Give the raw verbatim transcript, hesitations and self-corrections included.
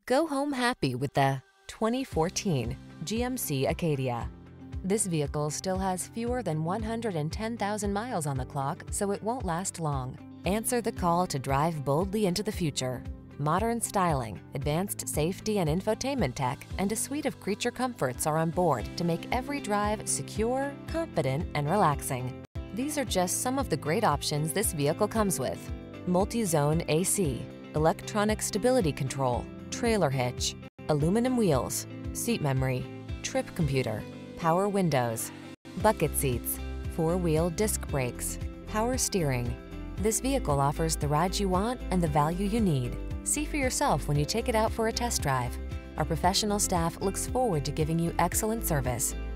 Go home happy with the twenty fourteen G M C Acadia. This vehicle still has fewer than one hundred ten thousand miles on the clock, so it won't last long. Answer the call to drive boldly into the future. Modern styling, advanced safety and infotainment tech, and a suite of creature comforts are on board to make every drive secure, confident, and relaxing. These are just some of the great options this vehicle comes with: multi-zone A C, electronic stability control, trailer hitch, aluminum wheels, seat memory, trip computer, power windows, bucket seats, four-wheel disc brakes, power steering. This vehicle offers the ride you want and the value you need. See for yourself when you take it out for a test drive. Our professional staff looks forward to giving you excellent service.